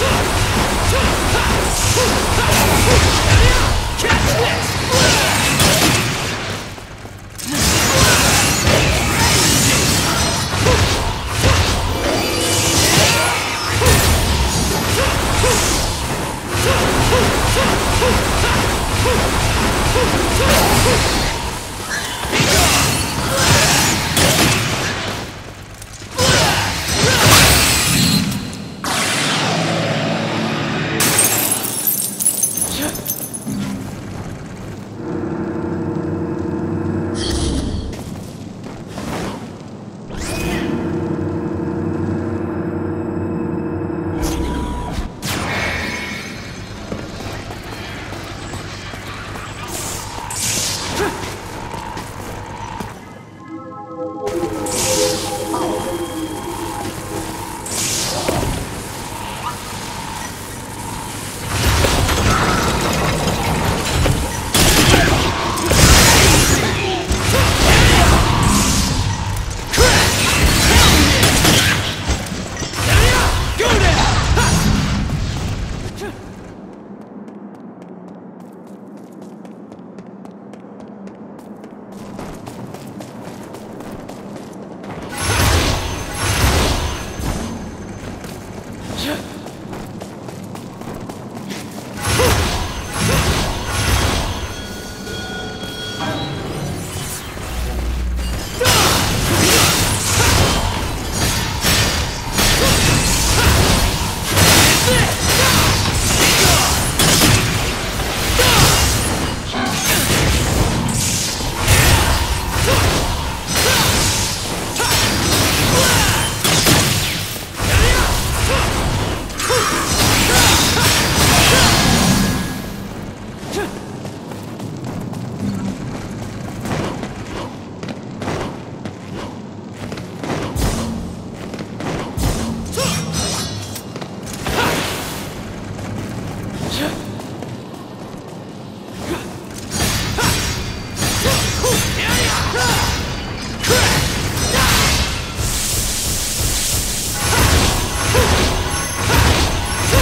こ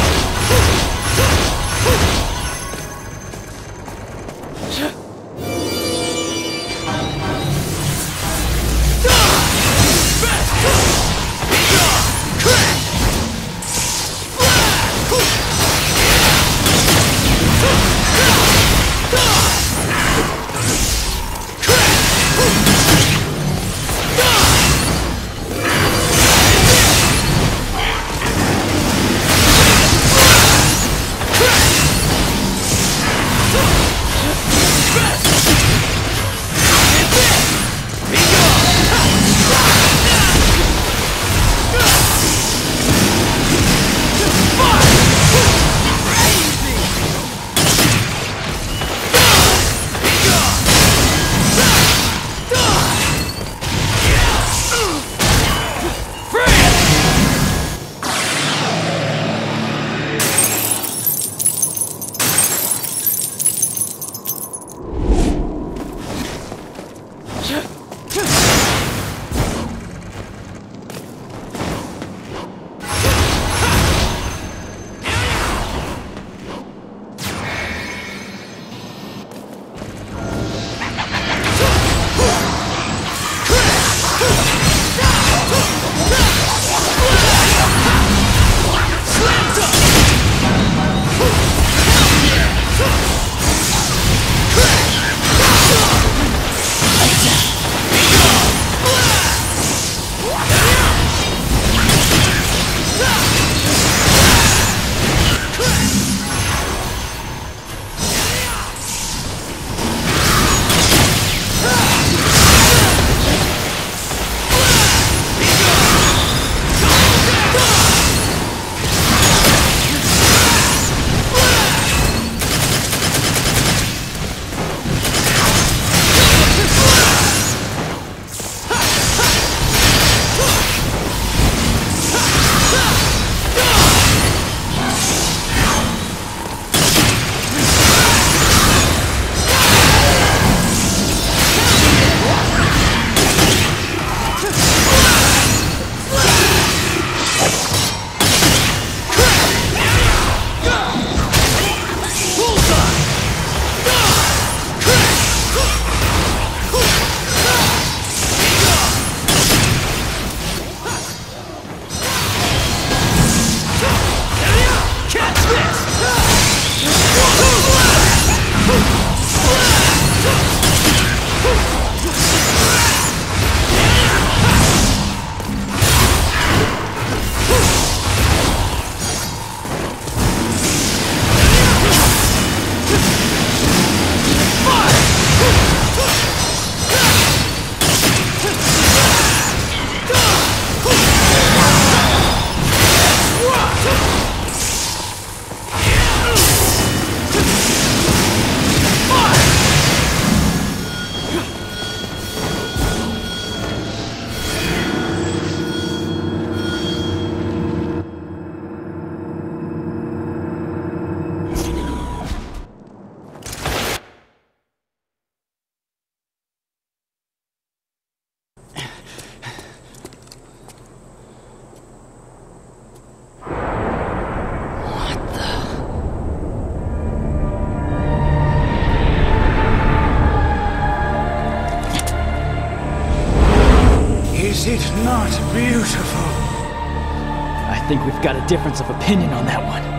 Is it not beautiful? I think we've got a difference of opinion on that one.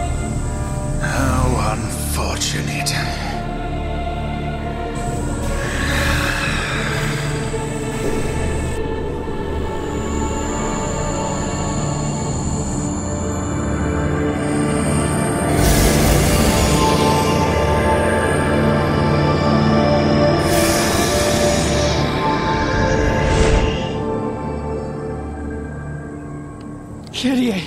How unfortunate. Kyrie!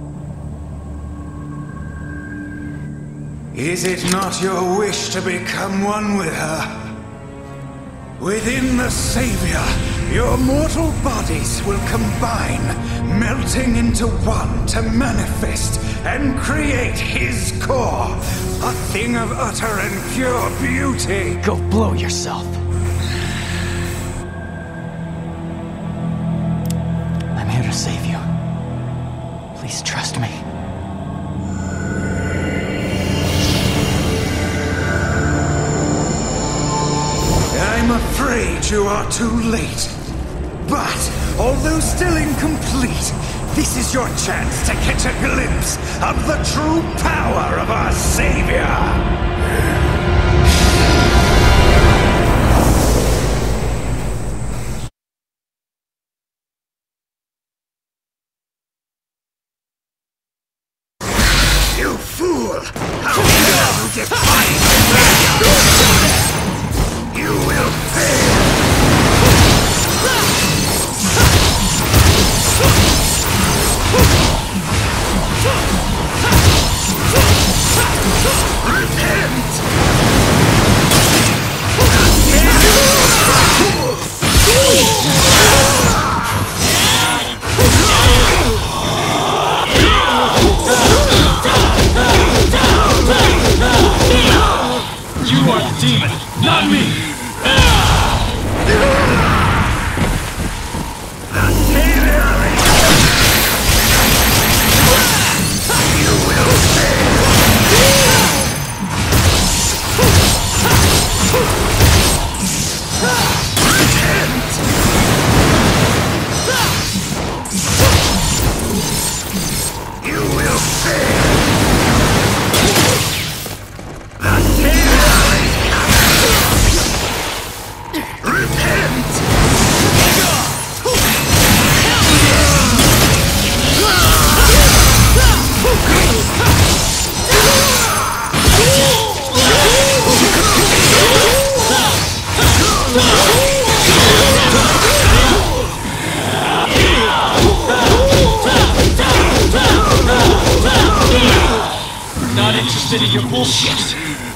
Is it not your wish to become one with her? Within the Savior, your mortal bodies will combine, melting into one to manifest and create his core, a thing of utter and pure beauty. Go blow yourself. I'm here to save you. Please trust me. I'm afraid you are too late. But, although still incomplete, this is your chance to catch a glimpse of the true power of our Savior! You fool! How dare you defy me! You will fail! You are the demon, not me! Not interested in your bullshit.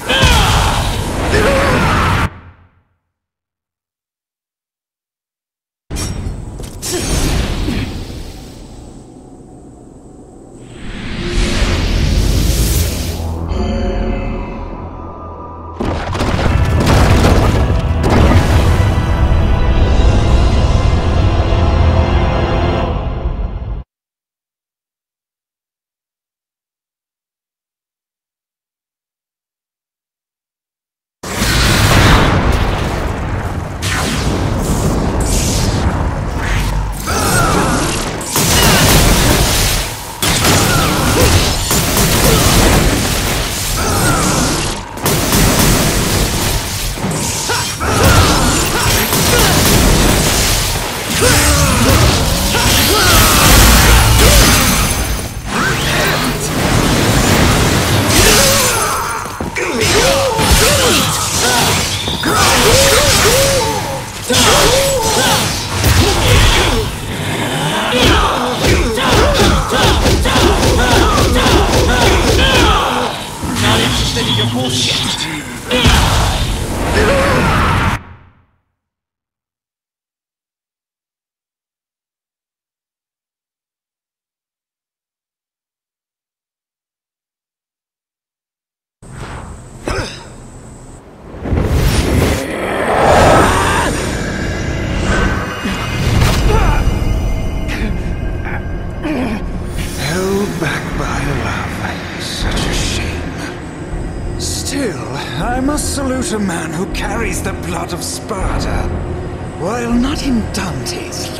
I must salute a man who carries the blood of Sparta. While not in Dante's league,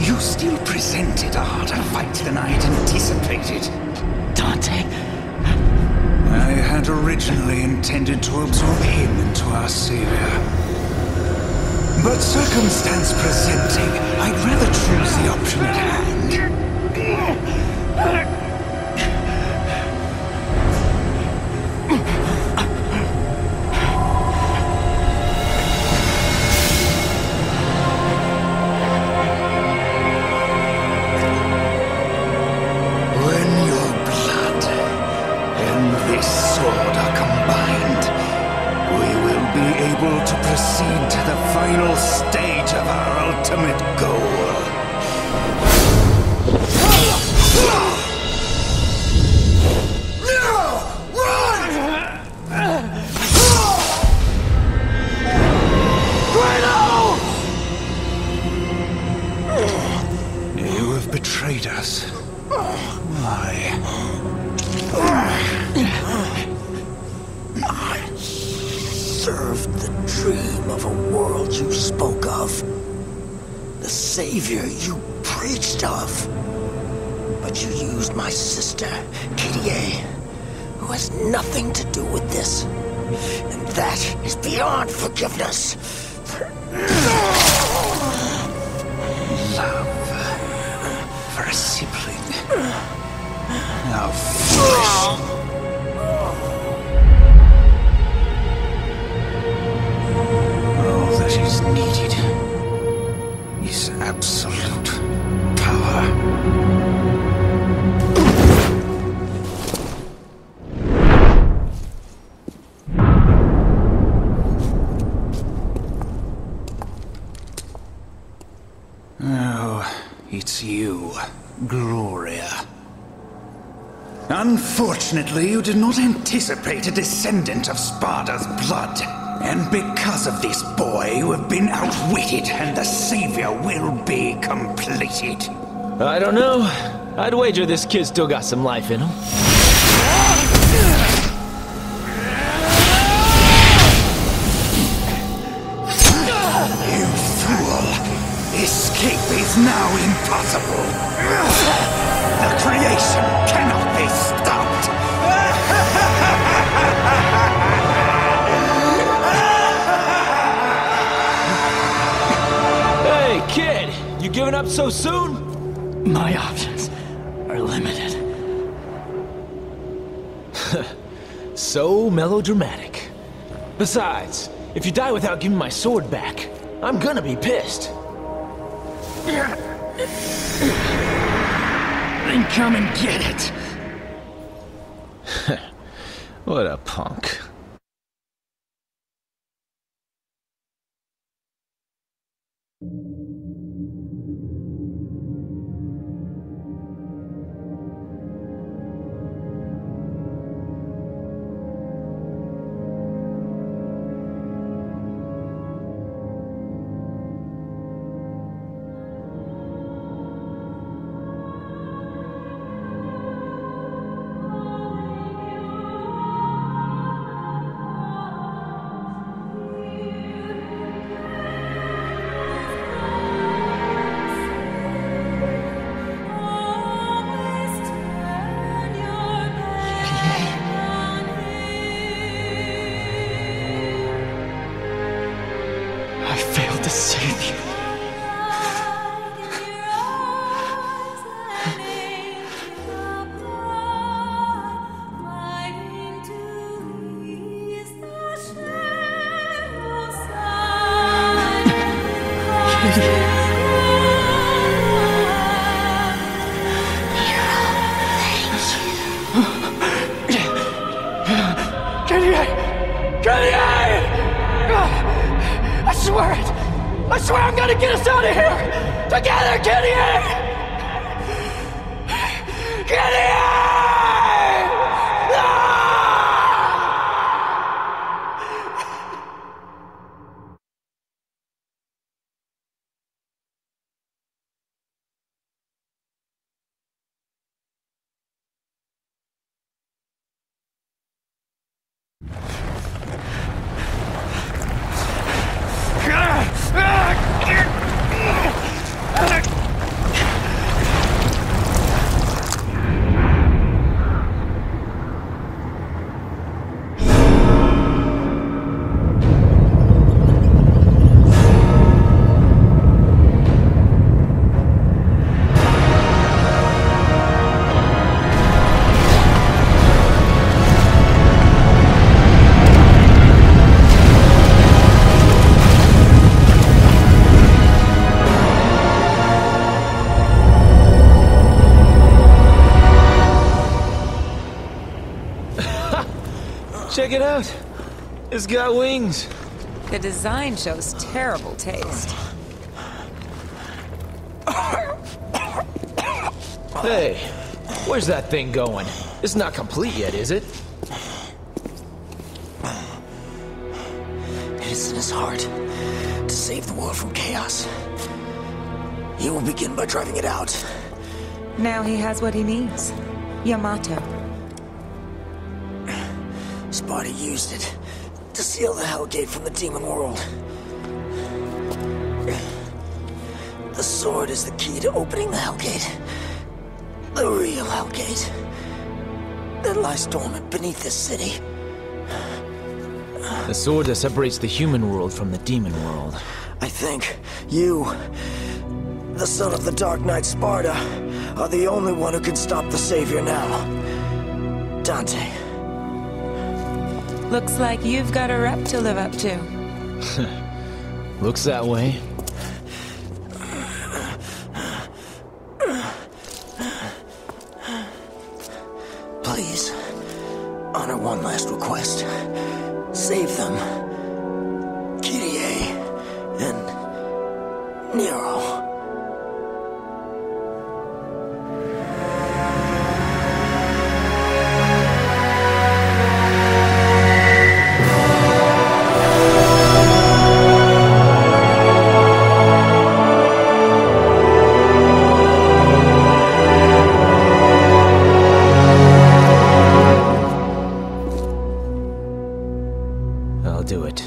You still presented a harder fight than I had anticipated. Dante? I had originally intended to absorb him into our savior. But circumstance presenting, I'd rather choose the option at hand. When your blood and this sword are combined, we will be able to proceed to the final stage of our ultimate goal. You have betrayed us. Why? I served the dream of a world you spoke of. The savior you preached of. But you used my sister, Kyrie, who has nothing to do with this. And that is beyond forgiveness. Love for a sibling. How foolish. All that is needed is absolute power. Oh, it's you, Gloria. Unfortunately, you did not anticipate a descendant of Sparda's blood. And because of this boy, you have been outwitted, and the savior will be completed. I don't know. I'd wager this kid still got some life in him. You fool! Escape is now impossible. The creation cannot be stopped. Hey, kid! You giving up so soon? My options are limited. So melodramatic. Besides, if you die without giving my sword back, I'm gonna be pissed. Then come and get it. What a punk. I failed to save you. I swear I'm gonna get us out of here! Together, Gideon! Gideon! Check it out. It's got wings. The design shows terrible taste. Hey, where's that thing going? It's not complete yet, is it? It is in his heart to save the world from chaos. He will begin by driving it out. Now he has what he needs. Yamato. Sparta used it to seal the Hellgate from the demon world. The sword is the key to opening the Hellgate. The real Hellgate that lies dormant beneath this city. The sword that separates the human world from the demon world. I think you, the son of the Dark Knight Sparta, are the only one who can stop the Savior now. Dante. Looks like you've got a rep to live up to. Looks that way. Please, honor one last request. Save them. Kyrie and Nero. I'll do it.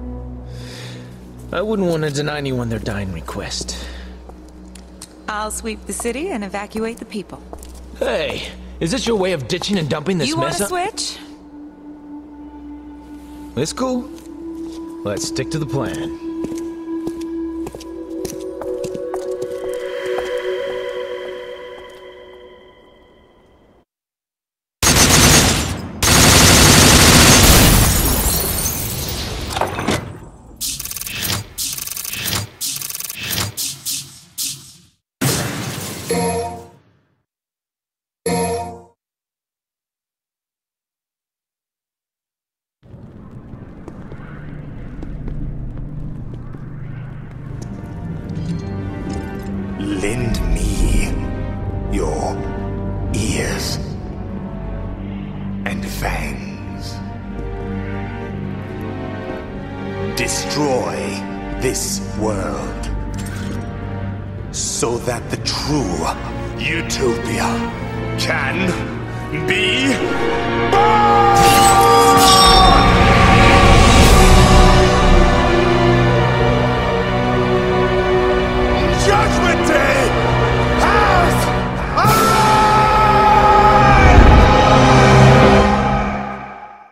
I wouldn't want to deny anyone their dying request. I'll sweep the city and evacuate the people. Hey, is this your way of ditching and dumping this You want mess to up? switch? It's cool. Let's stick to the plan. Lend me your ears and fangs. Destroy this world so that the true utopia can be born! Judgment Day has arrived!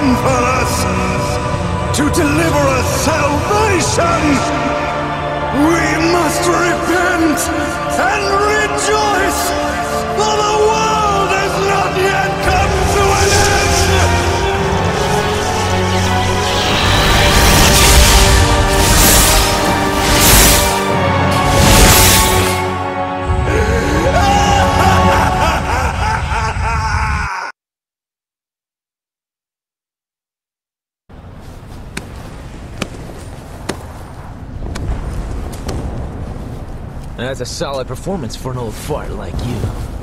come for us to deliver us salvation. We must repent and rejoice, for the world has not yet come to an end. That's a solid performance for an old fart like you.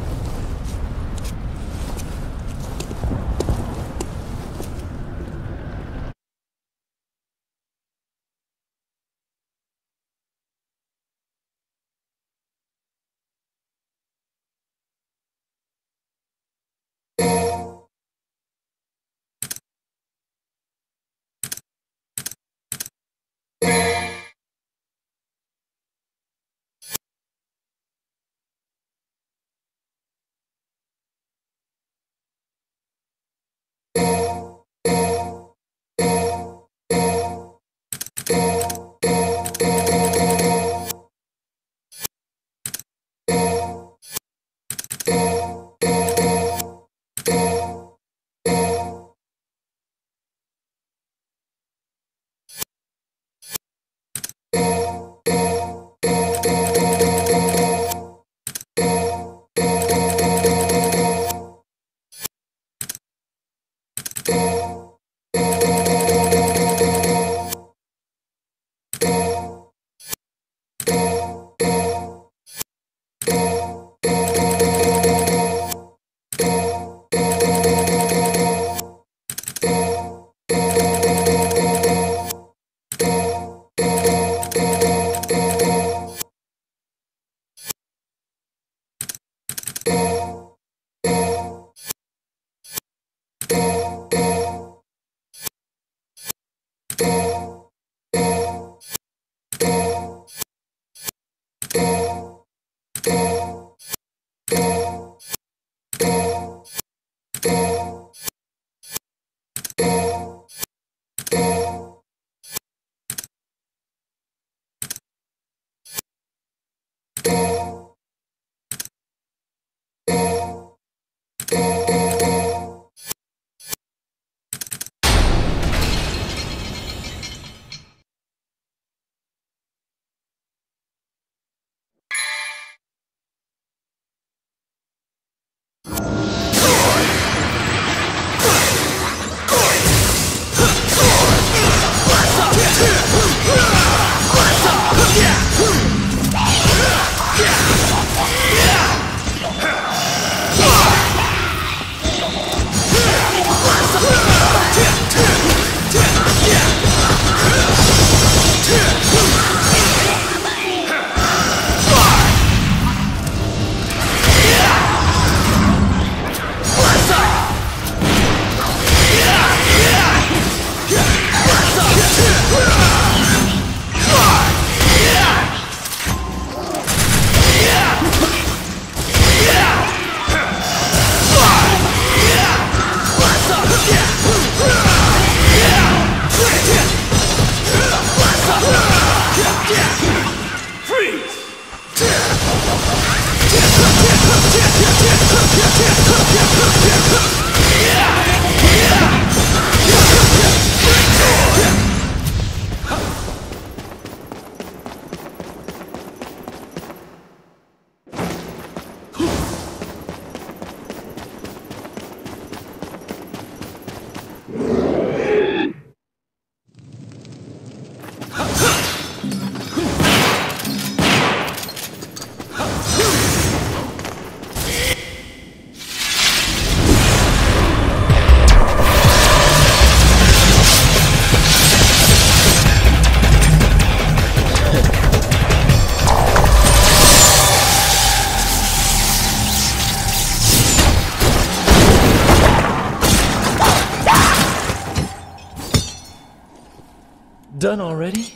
Done already?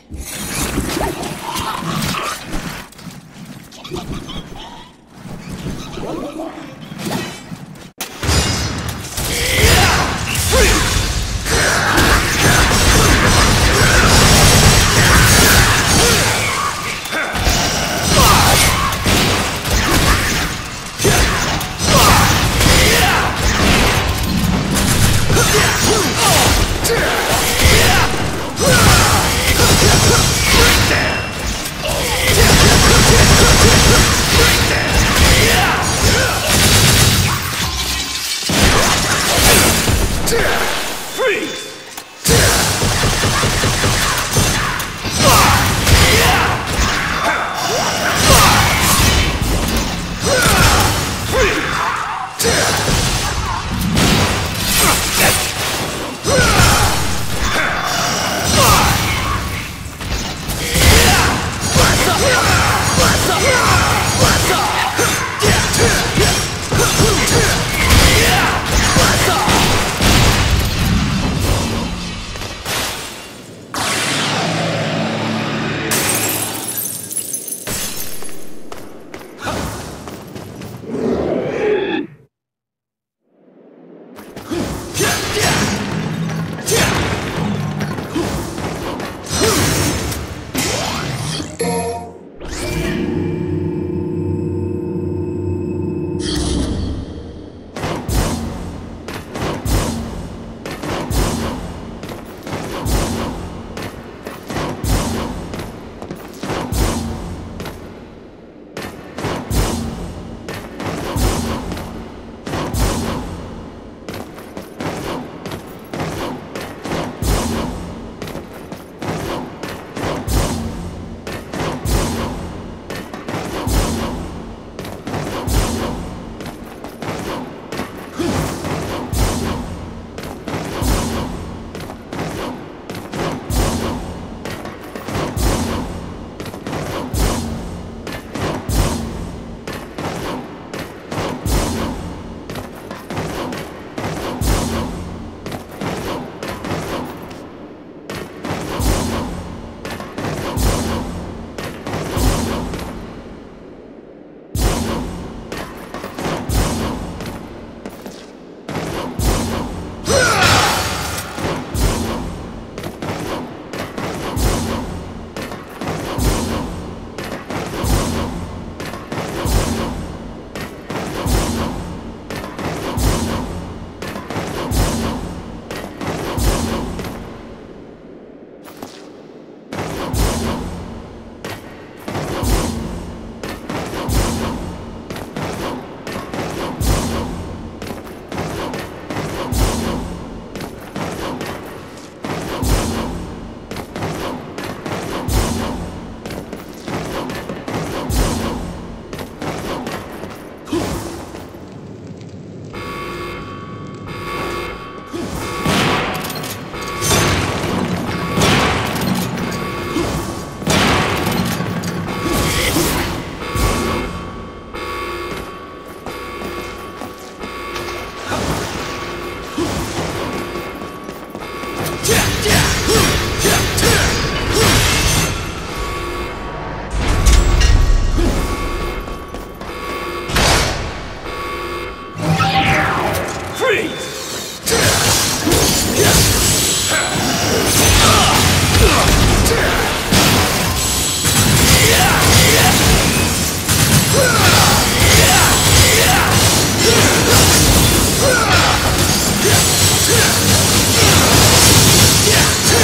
Yeah!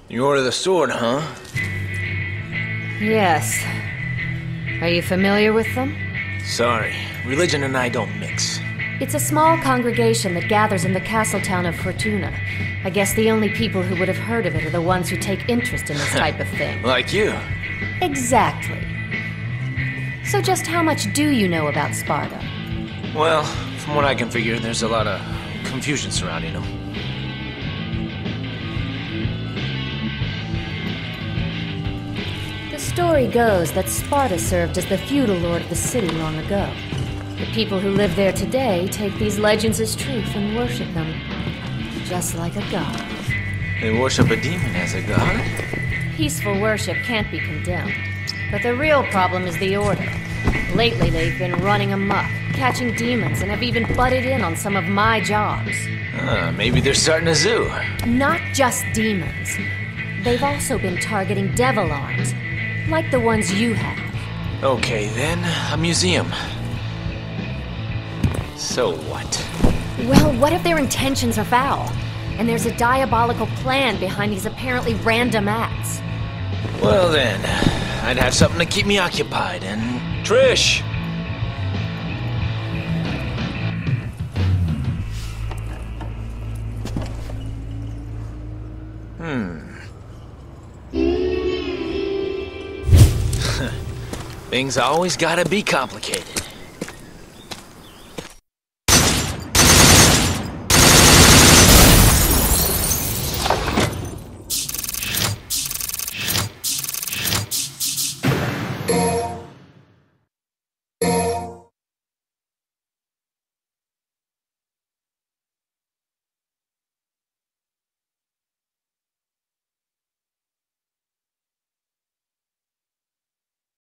You order the sword, huh? Yes. Are you familiar with them? Sorry, religion and I don't mix. It's a small congregation that gathers in the castle town of Fortuna. I guess the only people who would have heard of it are the ones who take interest in this type of thing. Like you. Exactly. So just how much do you know about Sparta? Well, from what I can figure, there's a lot of confusion surrounding them. The story goes that Sparta served as the feudal lord of the city long ago. The people who live there today take these legends as truth and worship them, just like a god. They worship a demon as a god? Peaceful worship can't be condemned, but the real problem is the Order. Lately, they've been running amok, catching demons, and have even butted in on some of my jobs. Maybe they're starting a zoo. Not just demons. They've also been targeting devil arms, like the ones you have. Okay, then, a museum. So what? Well, what if their intentions are foul? And there's a diabolical plan behind these apparently random acts? Well then, I'd have something to keep me occupied, and... Trish! Things always gotta be complicated.